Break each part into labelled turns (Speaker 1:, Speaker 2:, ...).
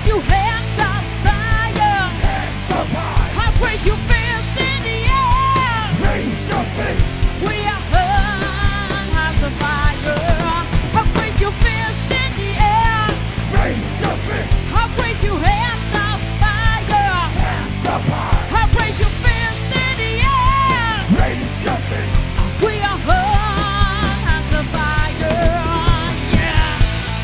Speaker 1: raise your hands up higher.
Speaker 2: Hands up high.
Speaker 1: I raise your fist in the air.
Speaker 2: Raise your fist.
Speaker 1: We are hung as a fire. I raise your fist in the air.
Speaker 2: Raise your fist.
Speaker 1: I raise your hands up higher.
Speaker 2: Hands up high.
Speaker 1: I raise your fist in the air.
Speaker 2: Raise your fist.
Speaker 1: We are hung as a fire. Yeah.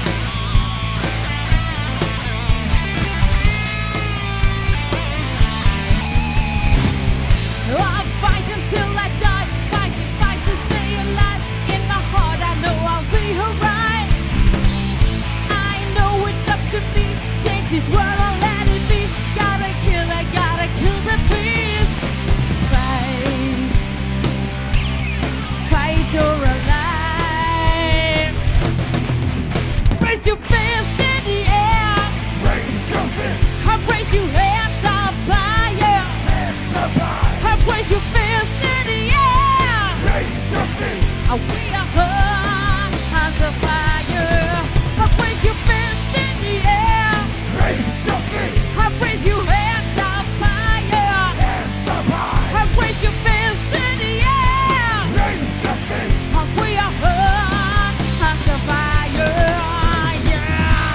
Speaker 1: I'll fight until I die. Fight this fight to stay alive. In my heart I know I'll be alright. I know it's up to me. Change this world or let it be. Gotta kill the beast. Fight, fight or alive. Raise your fist in the air.
Speaker 2: Raise your fist.
Speaker 1: I raise your hands up higher.
Speaker 2: Hands up high.
Speaker 1: I raise your fist in the air.
Speaker 2: Raise your fist.
Speaker 1: We are hung as a fire. I raise your fist in the air.
Speaker 2: Raise your fist.
Speaker 1: I raise your hands up higher.
Speaker 2: Hands up high.
Speaker 1: I raise your fist in the air.
Speaker 2: Raise your fist.
Speaker 1: We are hung as a fire. Yeah.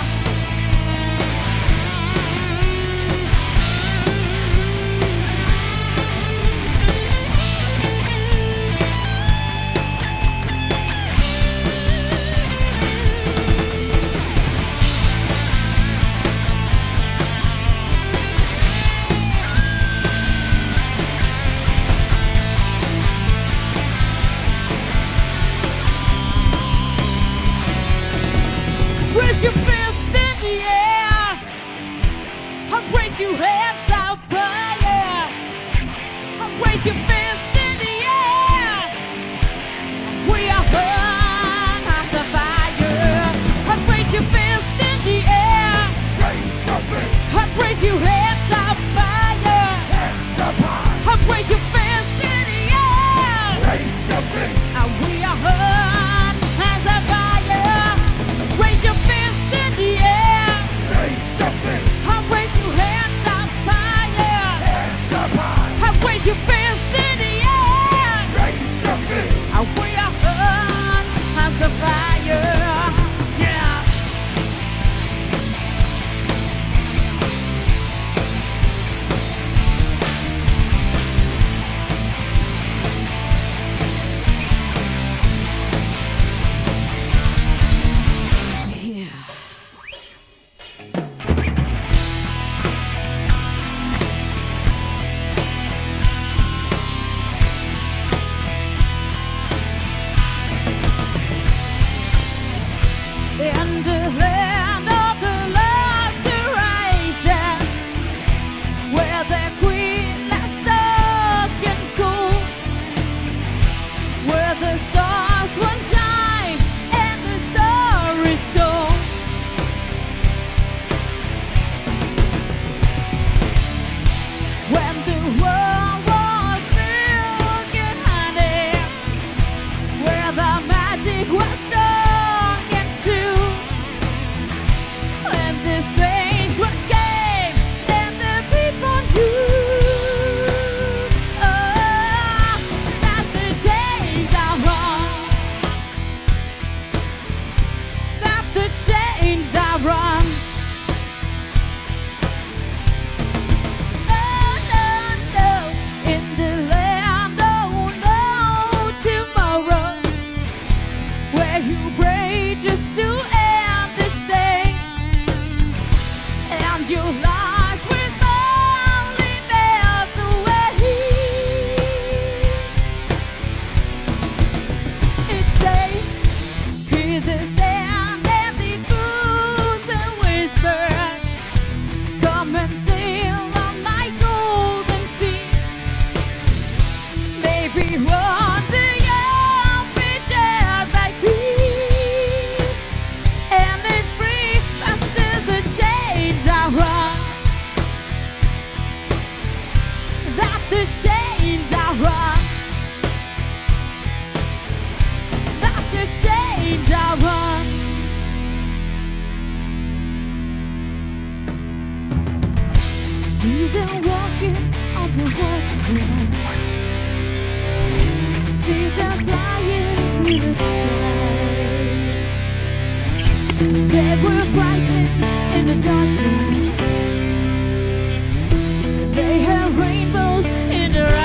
Speaker 1: Raise your fist in the air. I raise your hands up higher. I raise your fist in the air. We are hung as a fire. I raise your fist in the air.
Speaker 2: Raise your fist.
Speaker 1: I raise your hands up higher.
Speaker 2: Hands up high.
Speaker 1: I raise your fist in the air.
Speaker 2: Raise your fist.
Speaker 1: We are hung as a fire. Raise your fist in the air.
Speaker 2: Raise your fist.
Speaker 1: I raise your hands up higher.
Speaker 2: Hands up high.
Speaker 1: I raise your fist in the air.
Speaker 2: Raise your fist.
Speaker 1: We are hung as a fire. Yeah. Yeah. In the land of the lost horizon, where the queen is stuck and cool, where the stars won't shine and the story is told. When the world was milk and honey, where the magic was strong and true, when the strange was came and the people knew, that the chains are wrong, that the chains are wrong. In the land of no tomorrow, where you pray just to end this day, and your lives will slowly melt away. Each day, hear the sound and the booze and whispers. Come and sail on my golden sea. Maybe one day you'll be just like me, and it's free after the chains are run. That the chains are run. That the chains are run. See them walking on the water. See them flying through the sky. They were brightening in the darkness. They had rainbows in their eyes.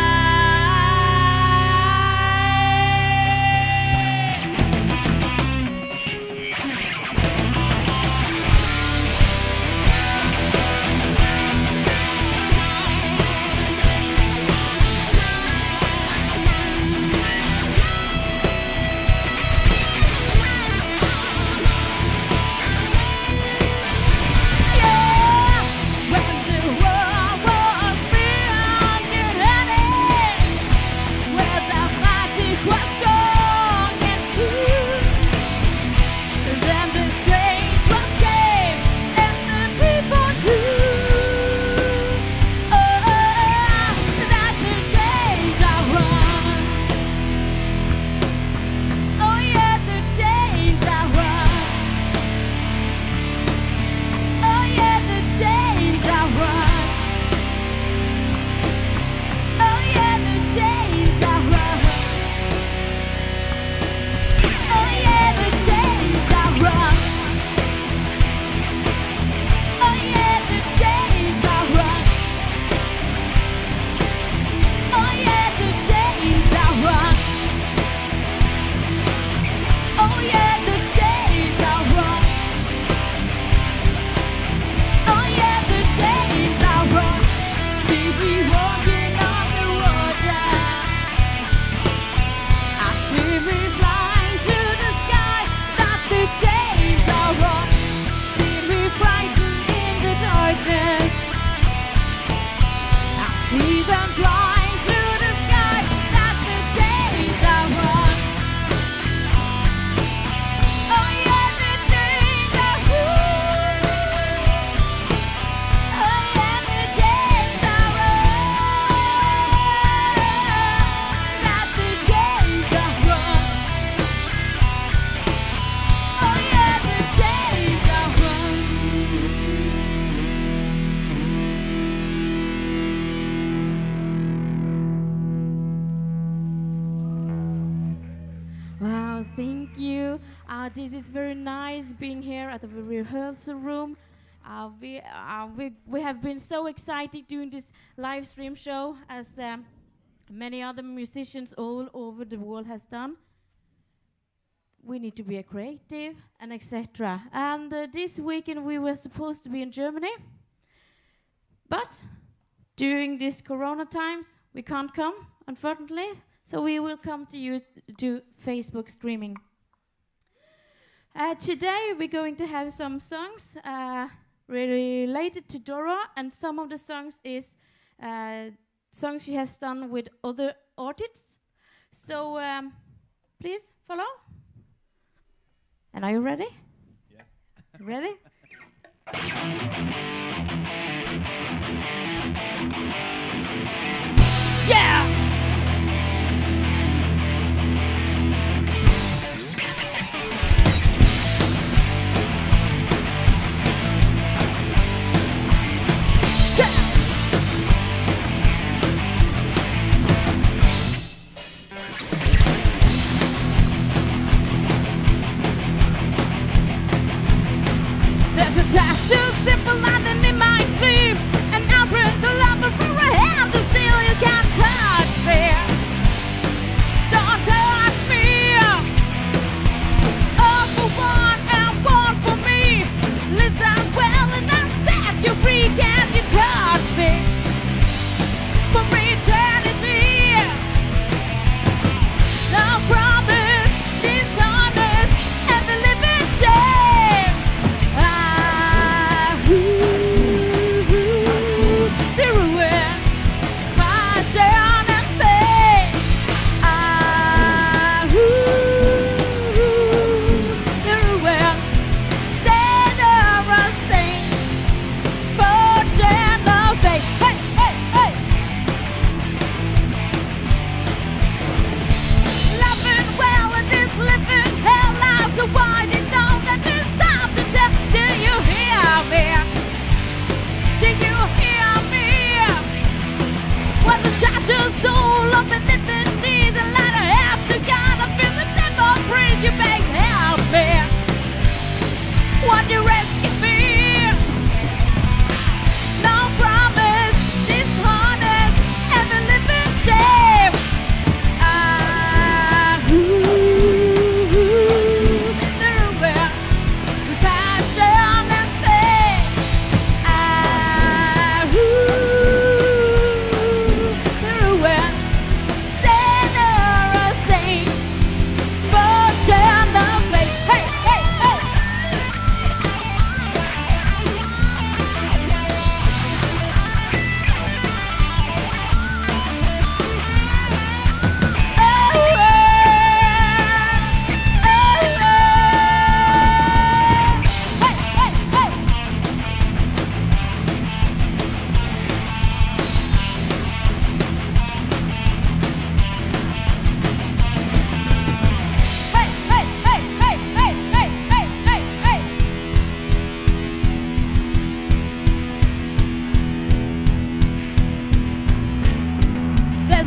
Speaker 1: Thank you. This is very nice being here at the rehearsal room. We have been so excited doing this live stream show, as many other musicians all over the world has done. We need to be creative and etc. And this weekend we were supposed to be in Germany, but during these Corona times we can't come, unfortunately. So we will come to you to Facebook streaming. Today we're going to have some songs related to Dora, and some of the songs is songs she has done with other artists. So please follow. And are you ready?
Speaker 3: Yes.
Speaker 1: Ready? Yeah! Tattoo simple underneath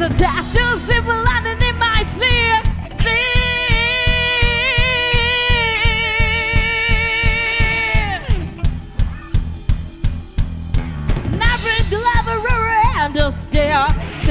Speaker 1: tattoo simple underneath my sleeve. Never glove around the stair.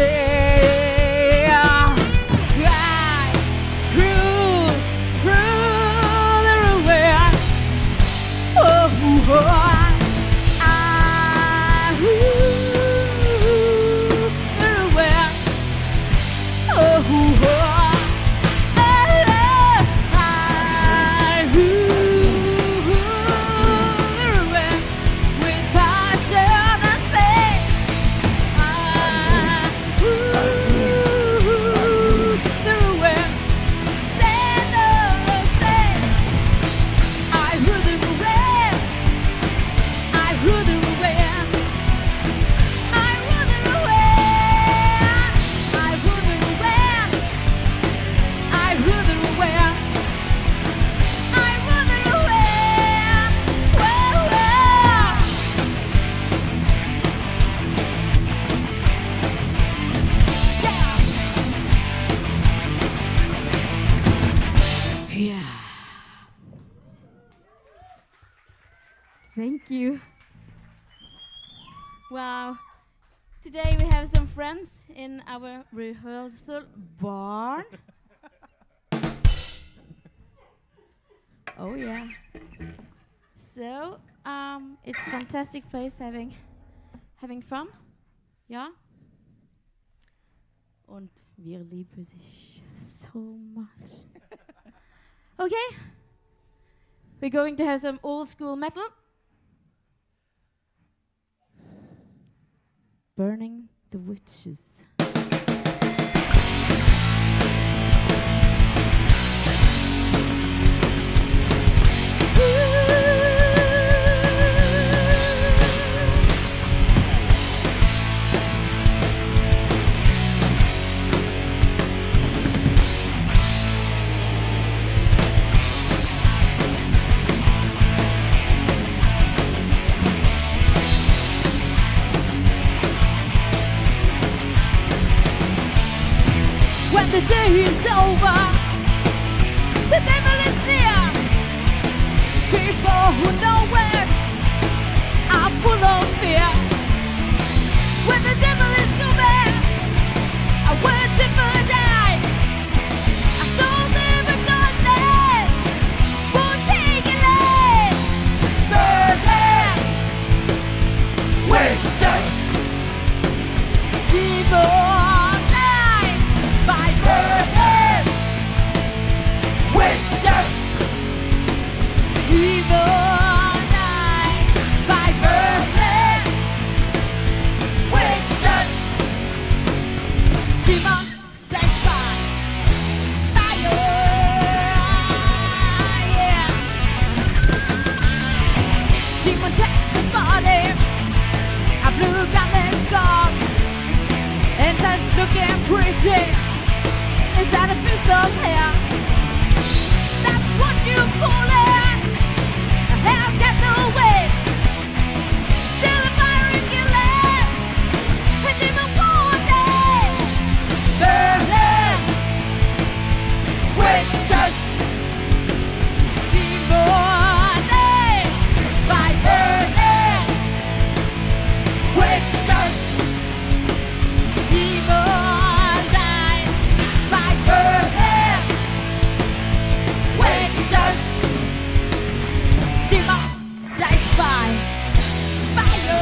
Speaker 1: Thank you. Wow. Today we have some friends in our rehearsal barn. Oh yeah. So it's fantastic place having fun. Ja. Und wir lieben sich so much. Okay. We're going to have some old school metal. Burning the Witches. When the day is over, the devil is near. People who know it are full of fear. When the devil is coming, I will never die. I saw them regardless, won't take it late. Burning
Speaker 2: Witches,
Speaker 1: people.
Speaker 2: witches,
Speaker 1: Evil night by burning
Speaker 2: witches,
Speaker 1: demon that's by fire. Yeah. Demon takes the body, a blue garment scar, and then looking pretty inside a pistol hair. What you fooling? I have got no way. Still a fire in your legs, and even one day.
Speaker 2: burning witches,
Speaker 1: Demonic by
Speaker 2: burning witches,
Speaker 1: demonic by
Speaker 2: burning witches,
Speaker 1: demon dies by fire.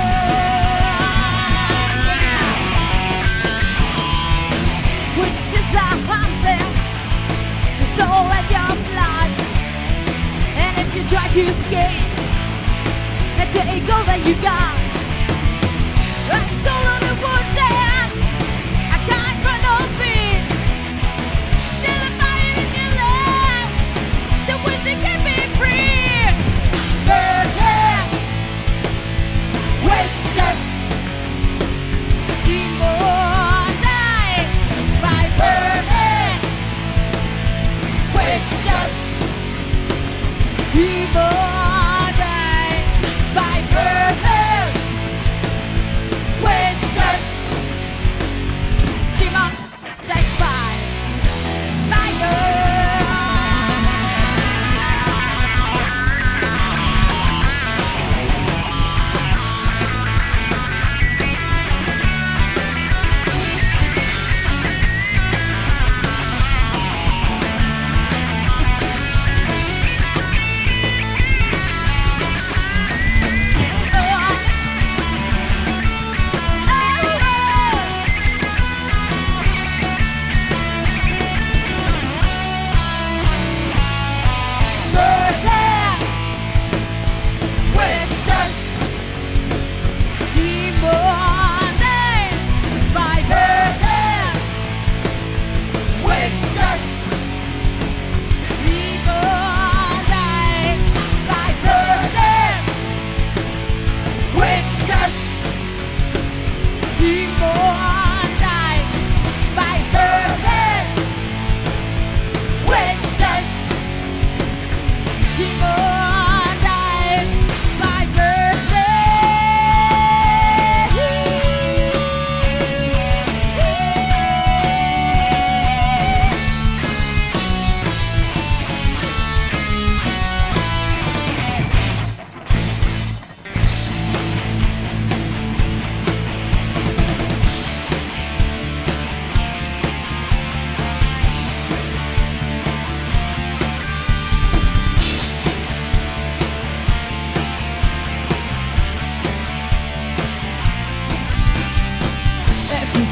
Speaker 1: Witches are hunting the soul and your blood, and if you try to escape, they take all that you got. A soul on the woodshed, I can't run no fear. Still a fire in your leg, the wizard can be free.
Speaker 2: burning witches,
Speaker 1: Demonic by
Speaker 2: burning witches,
Speaker 1: demonic by
Speaker 2: burning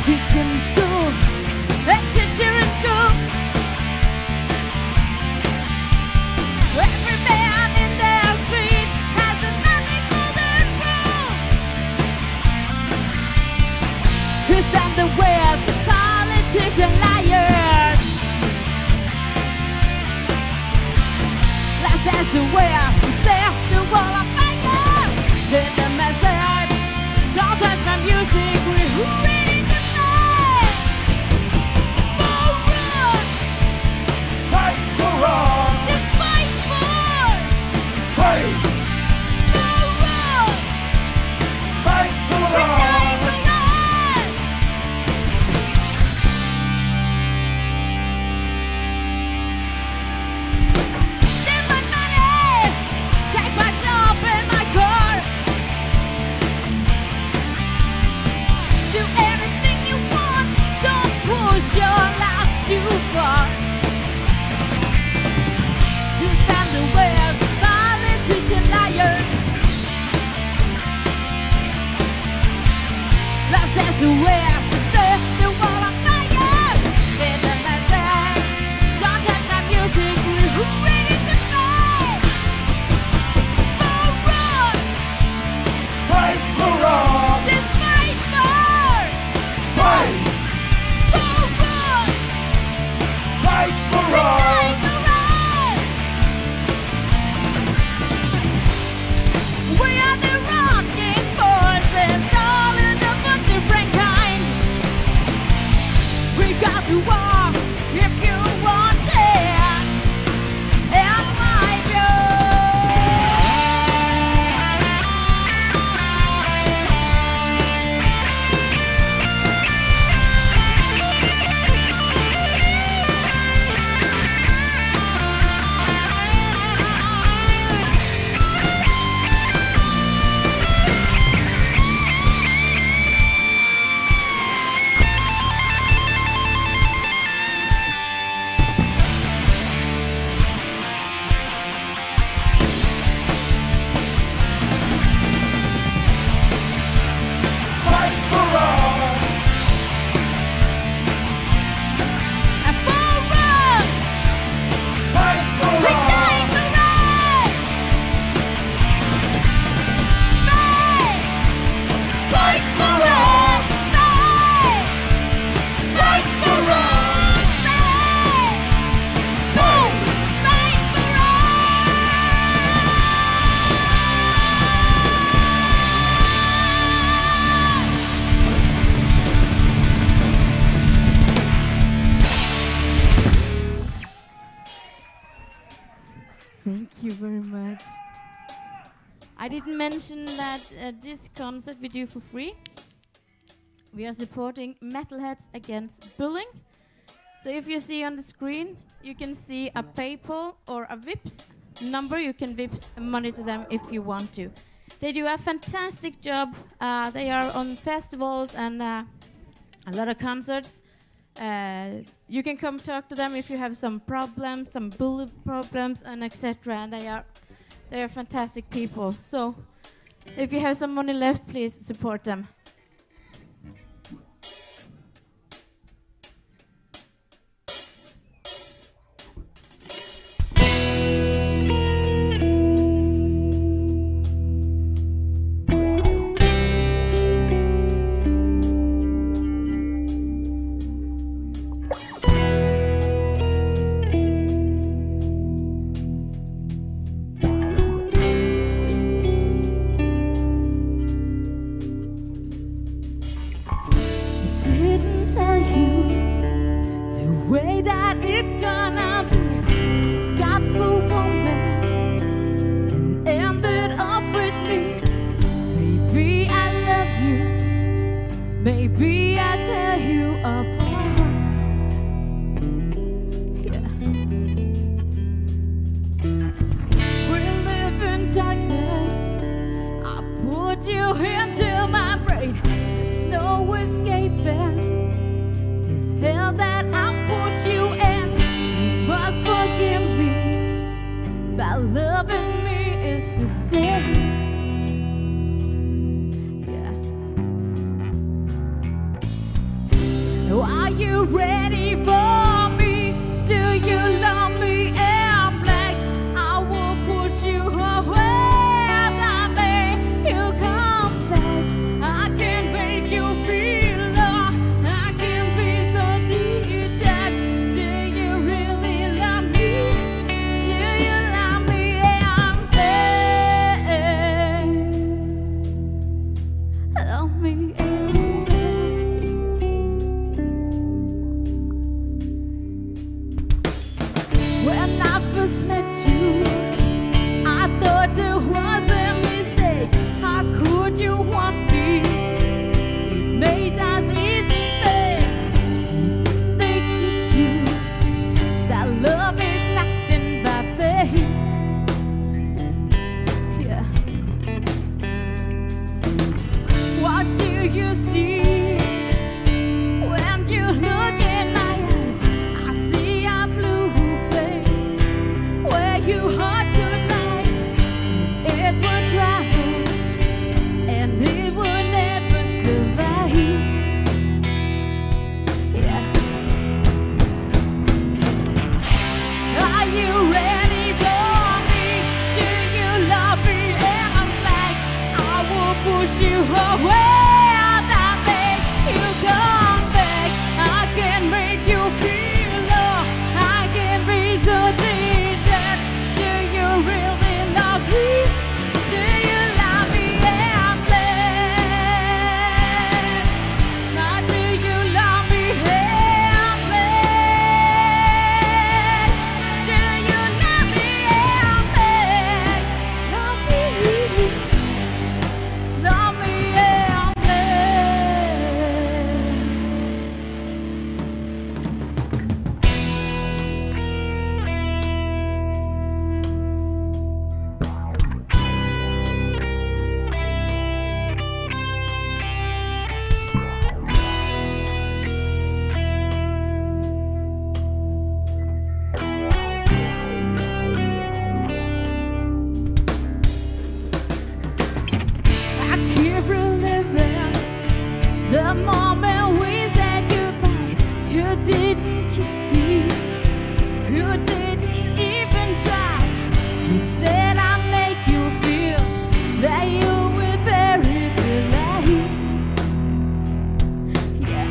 Speaker 1: teacher in school, a teacher in school. Every man in their street has another golden rule. Who stand the way of the politician liars? Let's ask the way of the set the wall of fire. Then the message, don't touch my music, we're ready to fight for wrong.
Speaker 2: Fight for wrong.
Speaker 1: Just fight for
Speaker 2: Fight.
Speaker 1: wrong.
Speaker 2: Fight for
Speaker 1: We're
Speaker 2: wrong.
Speaker 1: dying for wrong. Steal my money, take my job and my car. Do anything you want, don't push your life too far. You stand the way of the politician liar. That's as the way as to set the wall on fire. Let the message, don't touch my music, we're ready to fight for wrong.
Speaker 2: Fight for wrong.
Speaker 1: Just fight for
Speaker 2: Fight.
Speaker 1: wrong.
Speaker 2: Fight for wrong.
Speaker 1: Fight for wrong. We are the rocking forces, all in the different kind. We got to walk if you want it. And my
Speaker 2: Fight for wrong.
Speaker 1: for wrong.
Speaker 2: Fight for
Speaker 1: We're
Speaker 2: wrong.
Speaker 1: dying for wrong. Fight.
Speaker 2: Fight for wrong.
Speaker 1: Fight.
Speaker 2: Fight for wrong.
Speaker 1: Fight. Boom. Fight for Thank you very much. I didn't mention that this concert we do for free. We are supporting Metalheads Against Bullying. So if you see on the screen, you can see a PayPal or a Vipps number. You can Vipps money to them if you want to. They do a fantastic job. They are on festivals and a lot of concerts. You can come talk to them if you have some problems, some bully problems, and etc. And they are fantastic people. So if you have some money left, please support them. Didn't tell you the way that it's gonna be. I got for woman and ended up with me. Maybe I love you, maybe I tear you apart. Yeah. We live in darkness. I put you into my brain. There's no escaping this hell that I put you in. You must forgive me by loving me. Is the same. Yeah. you ready for me? Do you love me? I'm black. I will push you away. That make you come back. I can make you feel love. I can be so detached. Do you really love me? Do you love me? I'm black. Love me. When I first met you, I thought it was a mistake. How could you want me? It makes us easy, babe. Didn't they teach you that love is nothing but pain? Yeah. What do you see when you look in my eyes? I see a blue place where you heart could lie. It would dry and it would never survive. Yeah. Are you ready for me? Do you love me? I'm like, I will push you away. That make you come back. I can make you feel love. I can be so detached. Do you really love me? Do you love me? I'm black. Now do you love me? I'm black. Do you love me? I'm black. Love me. Love me, I'm black. I keep reliving the moment we said goodbye. You didn't kiss me. You didn't even try. You said I'd make you feel that you were buried alive. Yeah.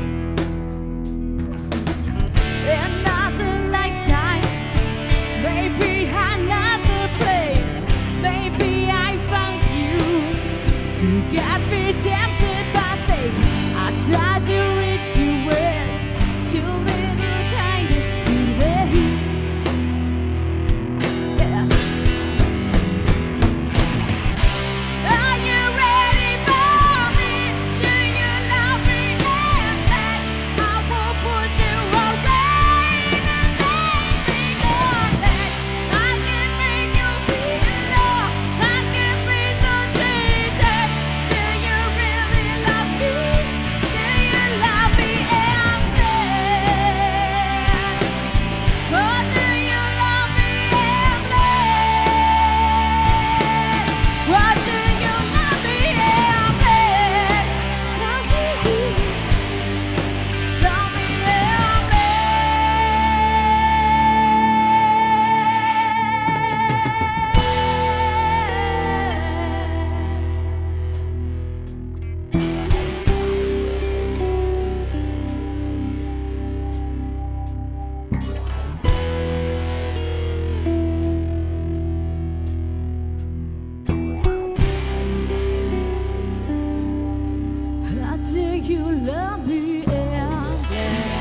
Speaker 1: Another lifetime, maybe another place. Maybe I found you. You got me tempted by fate. I tried to reach you well. Too little, kind of too late. Yeah. Are you ready for me? Do you love me? And back, I will push you away and make me come back. I can make you feel love. I can be so detached. Do you really love me? Do you love me? I'm black. Oh, do you love me? I'm black. What do you love me? I'm black. Love me. Love me, I'm How do you love me? I'm black.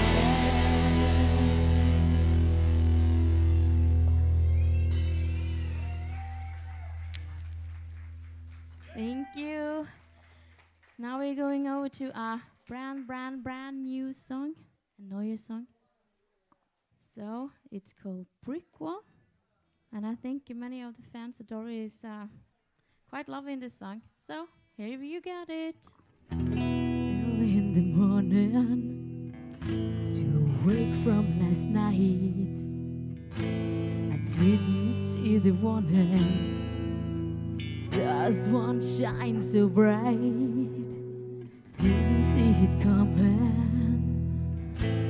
Speaker 1: Thank you. Now we're going over to a brand new song, a neue song. So it's called Brick Wall, and I think many of the fans adore it. Is quite loving this song. So here you got it. Early in the morning, still awake from last night. I didn't see the warning. Stars won't shine so bright. Didn't see it coming.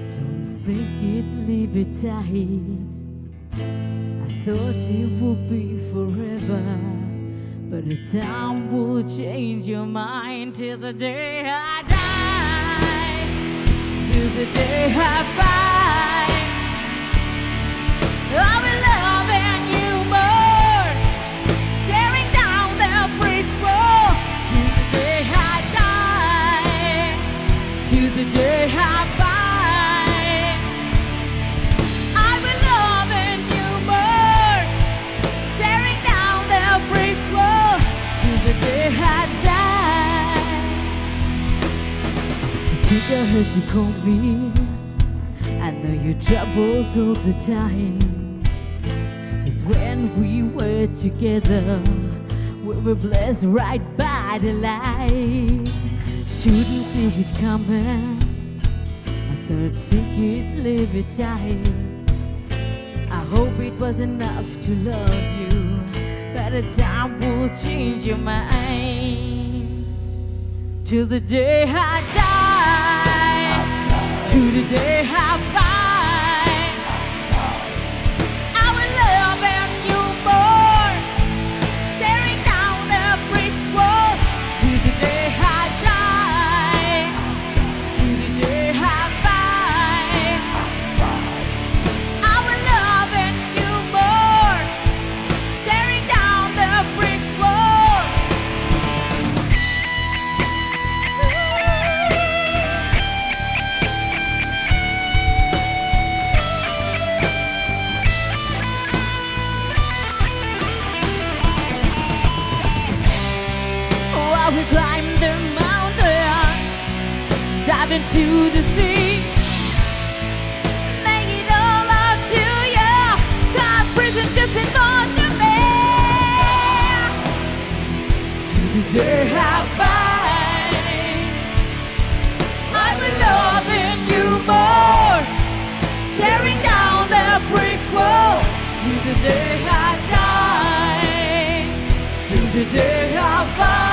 Speaker 1: think it'd leave it tight. I thought it would be forever, but the time will change your mind till the day I die, till the day I find I'll be loving you more, tearing down the brick wall till the day I die, till the day I find I'll be loving you more, tearing down the brick wall till the day I die. I think I heard you call me. I know you're troubled all the time. It's when we were together, we were blessed right by the light. Shouldn't see it coming. I thought think you'd leave it tight. I hope it was enough to love you, but the time will change your mind. Till the day I die, to the day I find I will love you more, tearing down the brick wall to the day I die, to the day I find I will love you more, tearing down the brick wall. We climbed the mountain, dive into the sea, make it all up to you. God, prison just before to me. To the day I find I will loving you more, tearing down the brick wall. To the day I die, to the day I find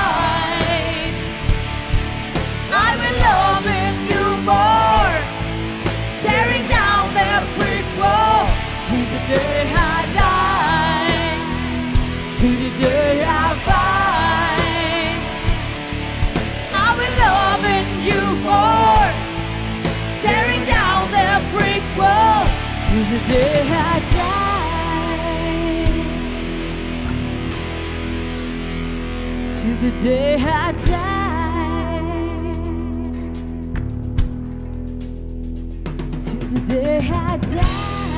Speaker 1: loving you more, tearing down that brick wall to the day I die, to the day I find I will loving you more, tearing down that brick wall to the day I die, to the day I die. The day I die.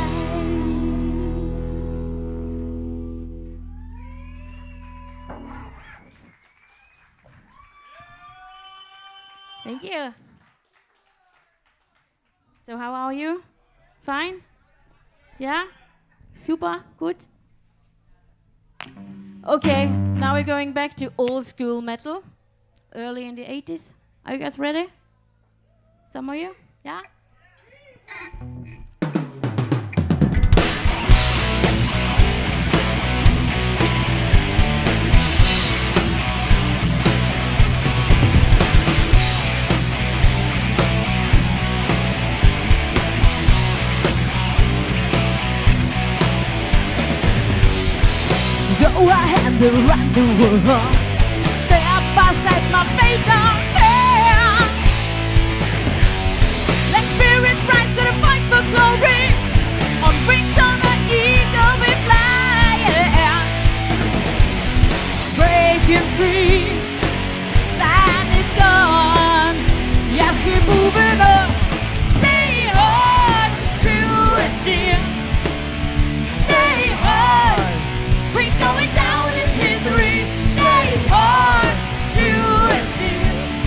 Speaker 1: Thank you. So how are you? Fine? Yeah? Super? Good? Okay, now we're going back to old school metal, early in the 80s. Are you guys ready? Some of you? Yeah? Go ahead and run the world, stay up outside my faith on fear. Let's spirit right to the fight for glory. On wings on the eagle we fly, yeah. Breaking free, land is gone. Yes, we're moving on. Stay on, true as steel. Stay on, we're going down in history. Stay on, true as steel.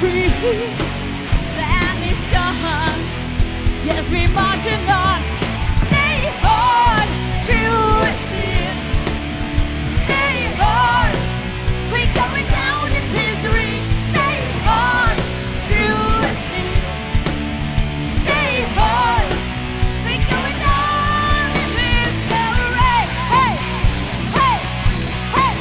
Speaker 1: free. Land is gone. Yes, we're marching on. Stay on, true esteem. Stay on. We're going down in history. Stay on, true esteem. Stay on. We're going down in history. Hey, hey, hey.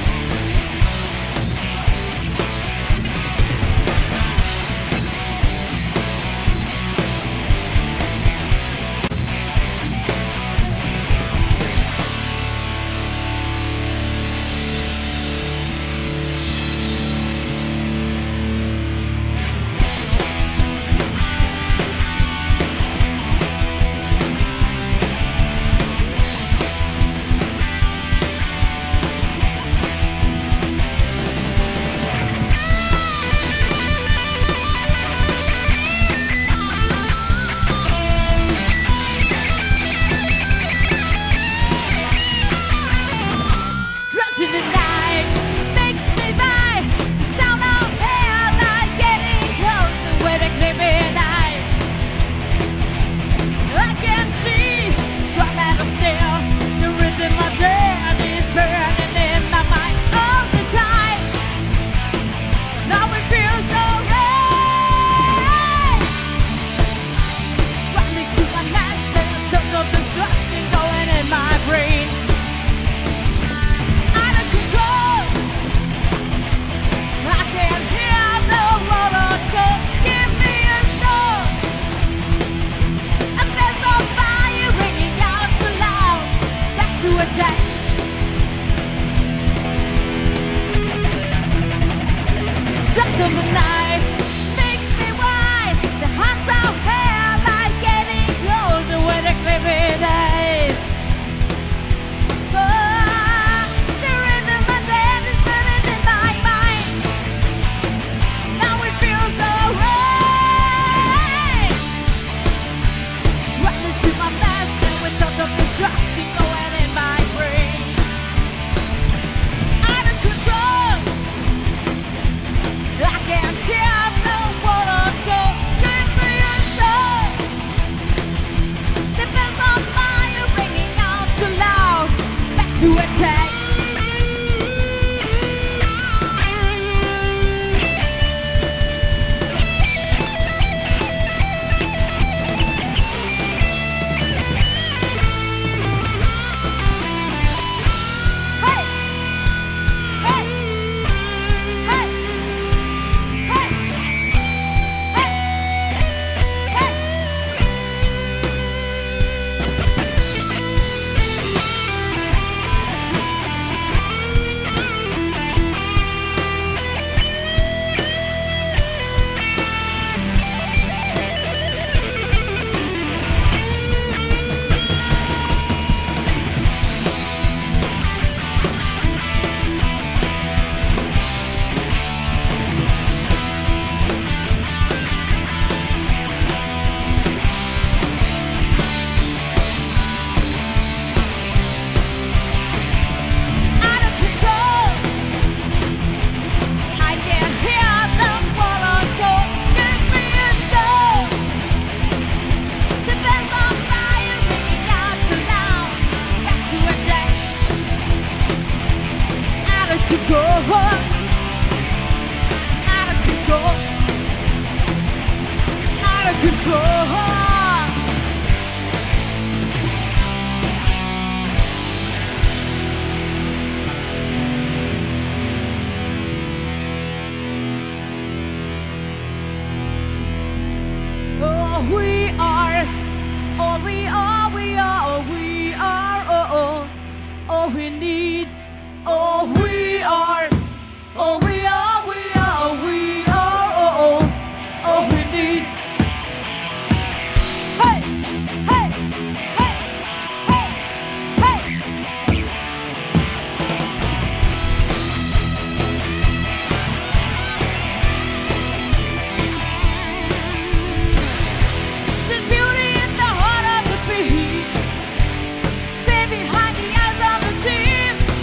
Speaker 1: Drugs in the night make me buy the sound of hair like getting closer with a gleaming eye. I can see strong metal still. The rhythm of death is burning in my mind all the time. Now it feels so right. Running to my hands, there's a touch of destruction going in my brain. Out of control, I can hear the roller go. Give me a soul. A flash of fire ringing out so loud. Back to attack. Drugs of the night make me wild. The hearts of hell like getting closer with a gleaming eye. The rhythm of death is burning in my mind. Now it feels so right. Running to my master with thoughts of destruction going in my brain. Out of control, I can hear the water go. Give me a soul. The bells of fire ringing out so loud. Back to attack. Hey, hey, hey, hey, hey, hey. Out of control, I can hear the water go. Give me a soul. The bells of fire ringing out so loud. Back to attack. Out of control. Out of control. Out of control. Oh, we are, all we are, we are, all we are, all we need. Oh, we are, all we are, we are, all we are, all we need. Hey, hey, hey, hey, hey. There's beauty in the heart of the beat. Say behind the eyes of the team.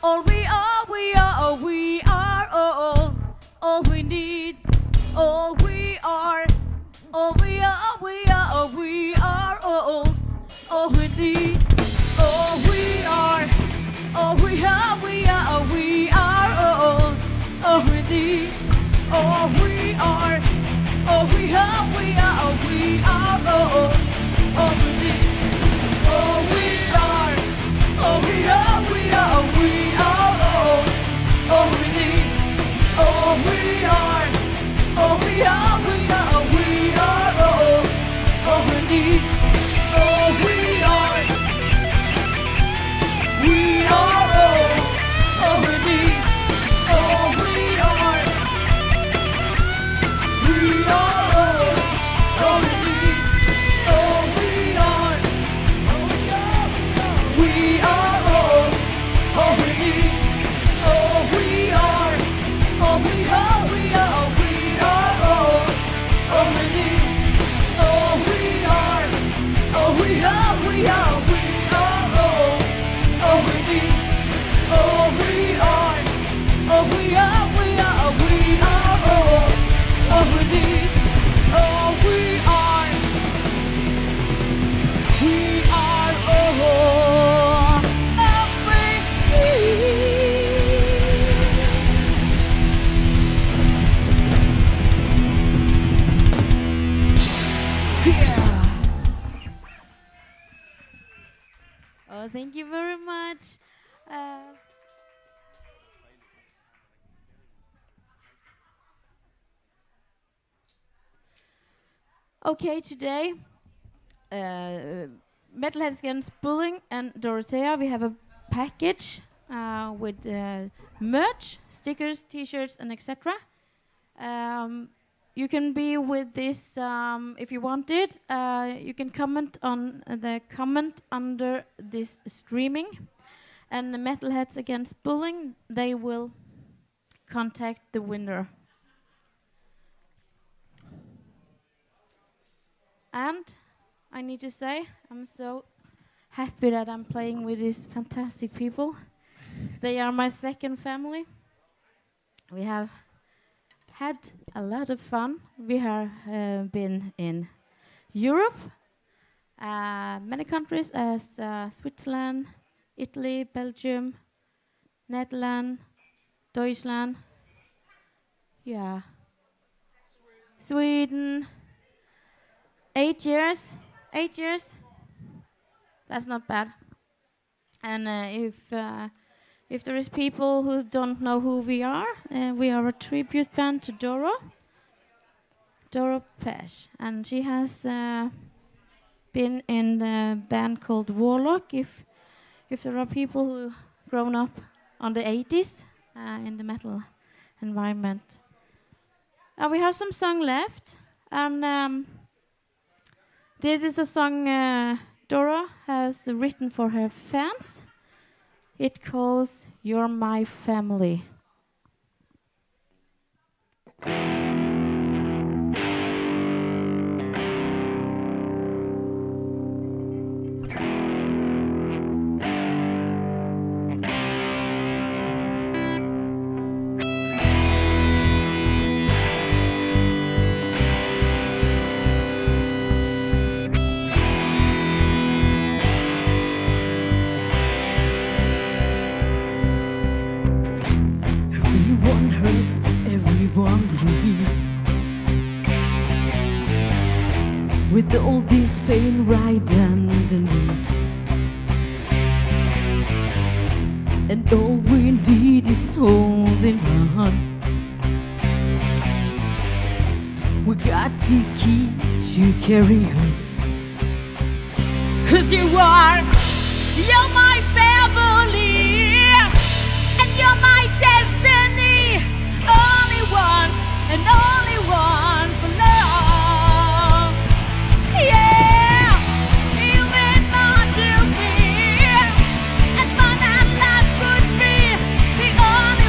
Speaker 1: All we are, we are, we are all we need. All we are, all we are, we are, we are all we need. All we are, all we are, we are, we are all we need. All we are, all we are, we are, we are all we need. All we are, all we are, we are, we are all we need. All we are, all we are, we are, we are all we need. All we are, we are all we need. All we are, we are all we need. All we are, we are all we need. All we are, all we are, we are, we are all we need. All we are, all we are, we are, we are all we need. All we are, all we are, we are, we are all we need. All we are, we are all we need. Yeah. Oh, thank you very much. Okay, today, Metalheads Against Bullying and Dorothea, we have a package with merch, stickers, t-shirts, and etc. You can be with this if you want it. You can comment on the comment under this streaming, and the Metalheads Against Bullying, they will contact the winner. And I need to say, I'm so happy that I'm playing with these fantastic people. They are my second family. We have had a lot of fun. We have been in Europe, many countries as Switzerland, Italy, Belgium, Netherlands, Deutschland, yeah, Sweden. 8 years. 8 years. That's not bad. And if there is people who don't know who we are a tribute band to Doro Pesch, and she has been in the band called Warlock. If there are people who grown up on the 80s in the metal environment, we have some song left, and this is a song Doro has written for her fans. It calls You're My Family. Everyone hurts, everyone bleeds. With all this pain right underneath. And all we need is holding on. We got to keep to carry on. 'Cause you're my family, and you're my destiny. Only one and only one for love. Yeah, you meant more to me, and more than life could be. The only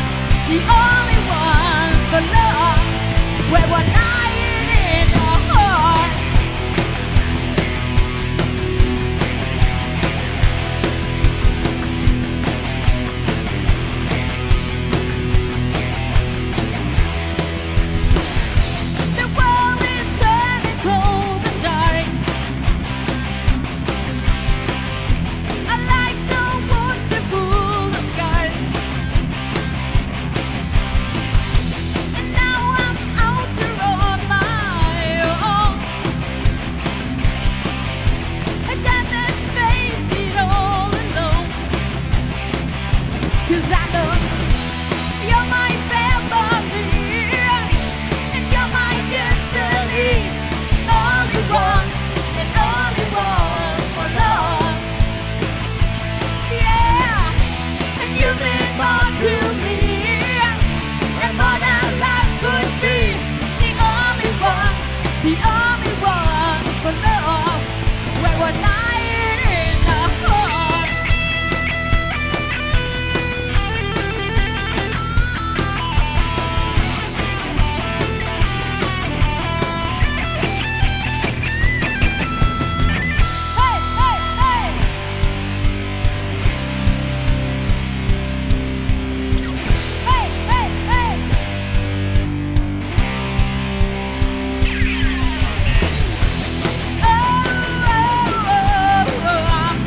Speaker 1: ones for love. Where one night in the heart. 'cause I know you're my family, and you're my destiny. Only one, and only one for love. Yeah, and you mean more to me, and more than life could be. The only one for love. Where we're lying in the heart. Hey, hey, hey. Hey, hey, hey. Oh, oh, oh, oh.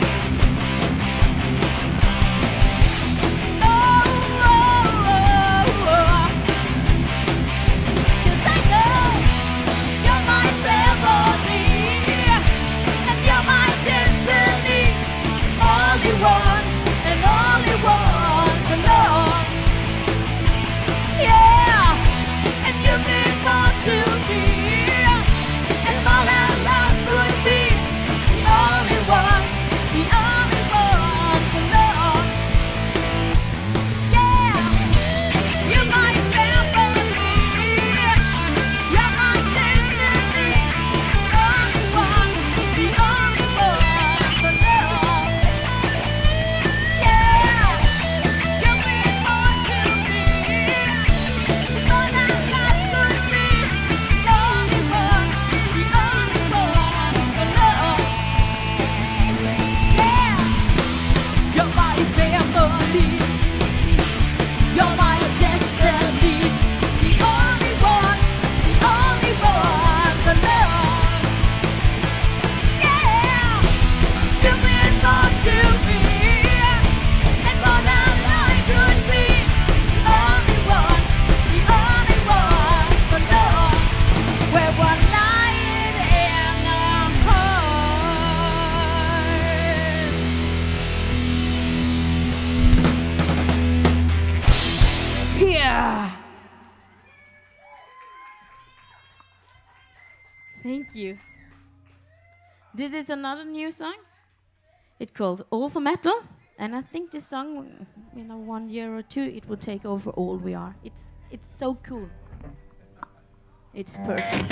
Speaker 1: Thank you. This is another new song. It's called All for Metal, and I think this song, 1 year or two, it will take over all we are. It's so cool. It's perfect.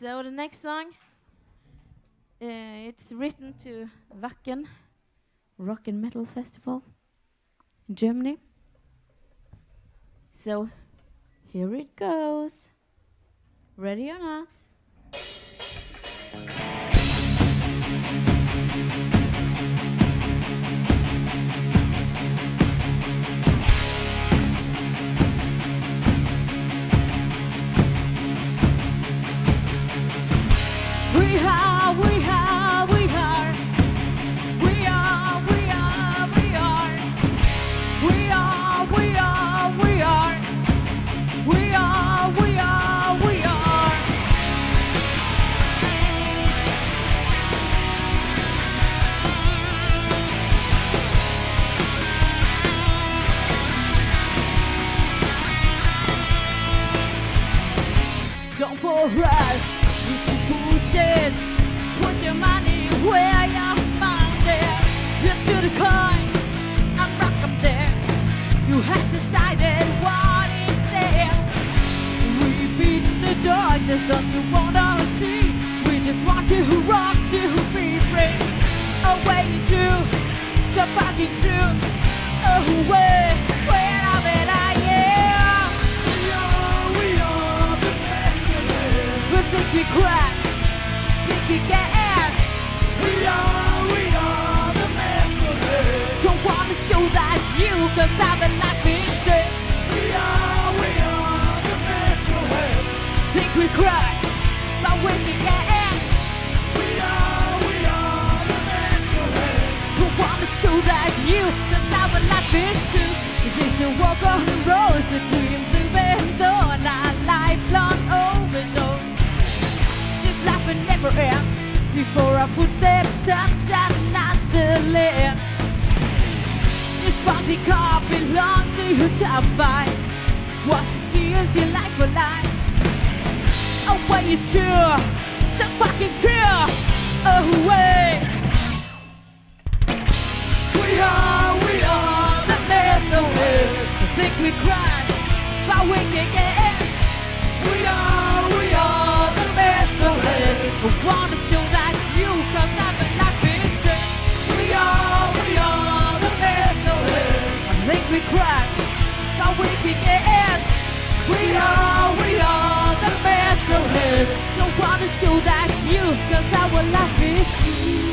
Speaker 1: So the next song, it's written to Wacken Rock and Metal Festival in Germany. So here it goes. Ready or not? We are, we are, we are. We are, we are, we are. We are, we are, we are. We are, we are, we are. Don't pour us with your bullshit. Put your money where you find it. Into the coin and rock 'em there. You have decided what it said. We beat the darkness, don't you wanna see? We just want to rock to be free. Away you, so fucking true. Away, where I'm at, yeah.
Speaker 2: We are the Metalhead.
Speaker 1: We think we crack, think we get ass.
Speaker 2: We are the Metalhead.
Speaker 1: Don't wanna show that you, cause I've been life is straight.
Speaker 2: We are the Metalhead.
Speaker 1: Think we crack, but we can get ass.
Speaker 2: We are the Metalhead.
Speaker 1: Don't wanna show that you, cause our life is true. This is a walk on the roads between blue and dawn. Our lifelong overdose. Just life will never end before our footsteps touch another land. This spunky car belongs to your top five. What you see is your life for life. Oh wait, it's true, so fucking true. Oh wait. We are the Metalhead. I think we cried, but we can get it. We are the Metalhead. I wanna show that you, cause I've been life is great. We are the Metalhead. I think we cried, but we can get it. We are the Metalhead. Don't wanna show that you, cause our life is free.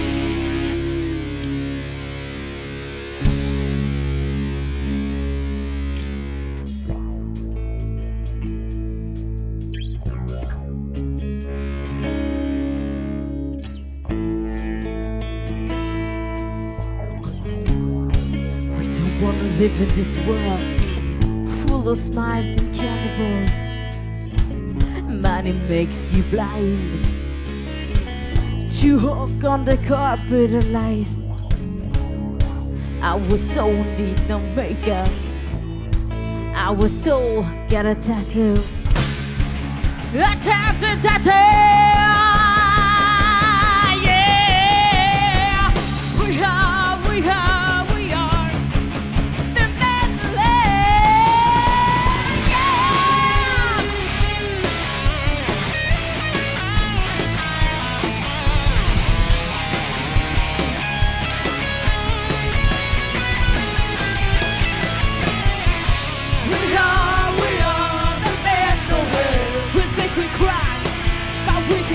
Speaker 1: Wanna live in this world full of smiles and cannibals. Money makes you blind. To hook on the carpet of lies. I was so need no makeup. I was so get a tattoo. A tattoo. Yeah. We are. We are the Metalhead. We think we cry, but we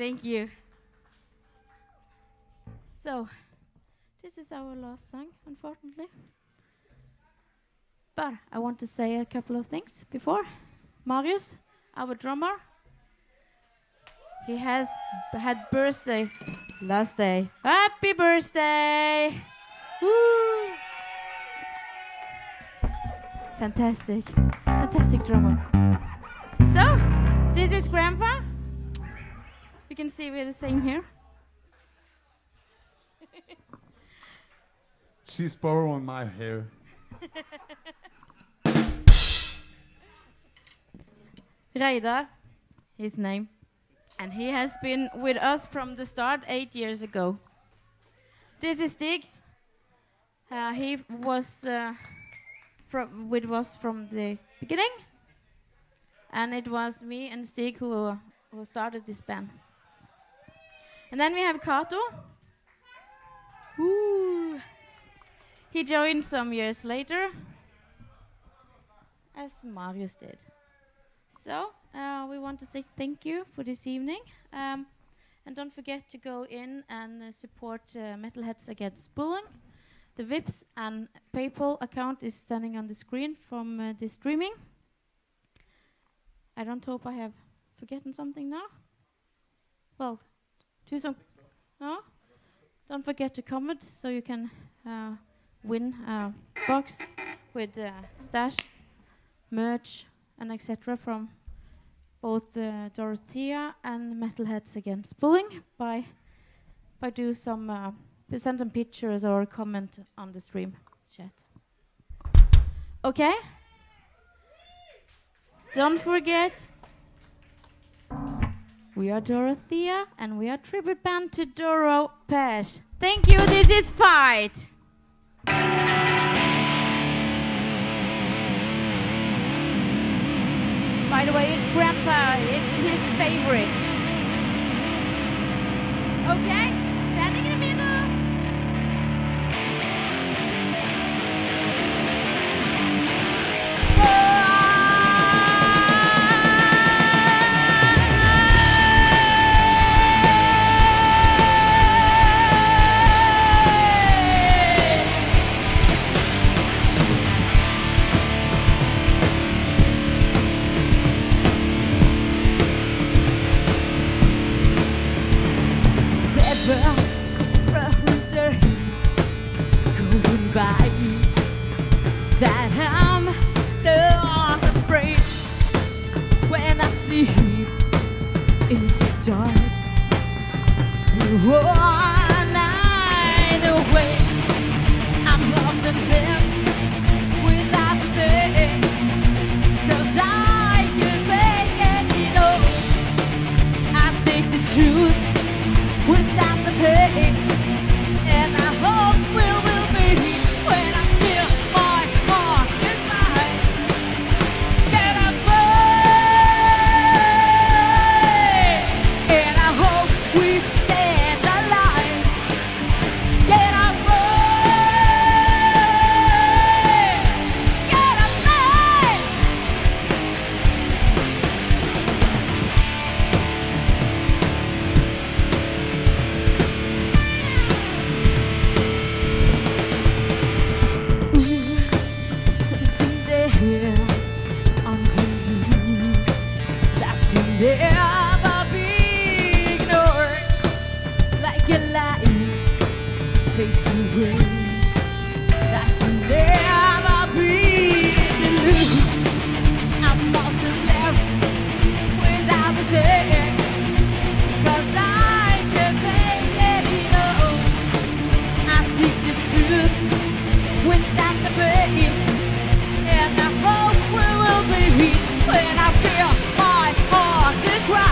Speaker 1: Thank you. So, this is our last song, unfortunately. But I want to say a couple of things before. Marius, our drummer, he has had birthday last day. Happy birthday! Woo! Fantastic. Fantastic drummer. So, this is Grandpa. You can see we're the same here.
Speaker 2: She's borrowing my hair.
Speaker 1: Reidar, his name. And he has been with us from the start 8 years ago. This is Stig. He was with us from the beginning. And it was me and Stig who started this band. And then we have Kato. Woo. He joined some years later, as Marius did. So, we want to say thank you for this evening. And don't forget to go in and support Metalheads Against Bullying. The Vipps and PayPal account is standing on the screen from the streaming. I don't hope I have forgotten something now. Well, do some. No? Don't forget to comment so you can win a box with stash, merch, and etc. from both Dorothea and Metalheads Against Bullying by do some send some pictures or comment on the stream chat. Okay? Don't forget, we are Dorothea and we are tribute band to Doro Pesch. Thank you, this is Fight! By the way, it's Grandpa, it's his favorite. Okay, standing in the middle. That I'm not afraid when I sleep in the dark. One night away, I'm lost in them without saying, 'cause I can make it all. I think the truth will stop the pain, and I hope we will be when I feel my heart is mine. Can I fight? And I hope we stand alive. Can I fight? Can I fight? Something there underneath that should never be ignored. Like a light fades away, that should never be illusion. I'm lost and left without a thing, 'cause I can make it all. I seek the truth, we stop the pain, and I hope we will be when I feel my heart is right.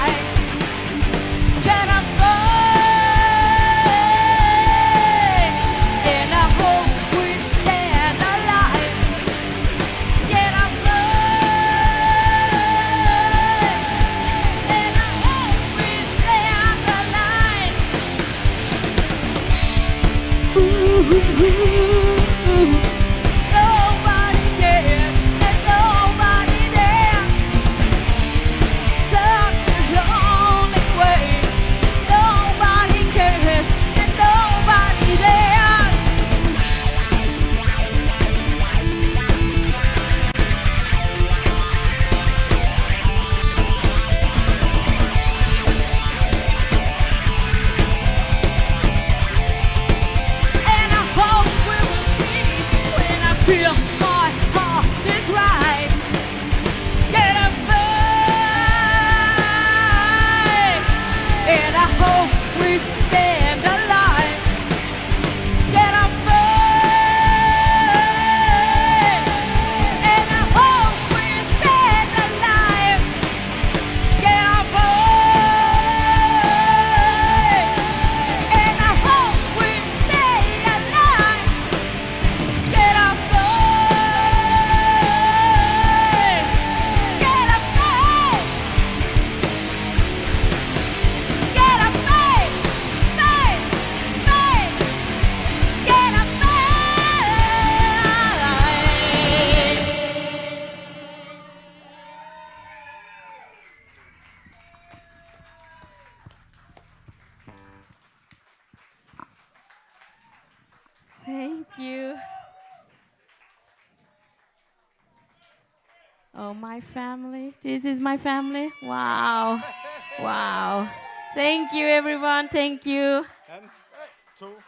Speaker 1: Wow, my family. This is my family. Wow. Wow. Thank you, everyone. Thank you.
Speaker 3: And 2, 3.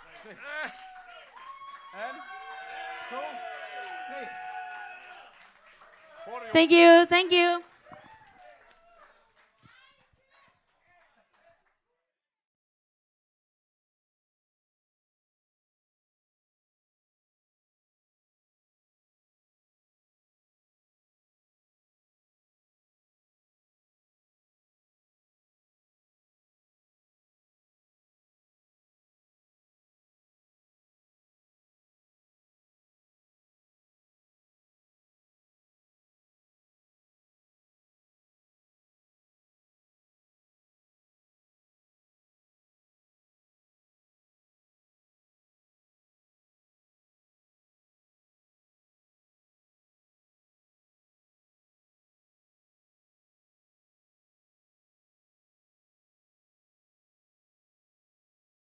Speaker 3: And 2, 3.
Speaker 1: Thank you. Thank you.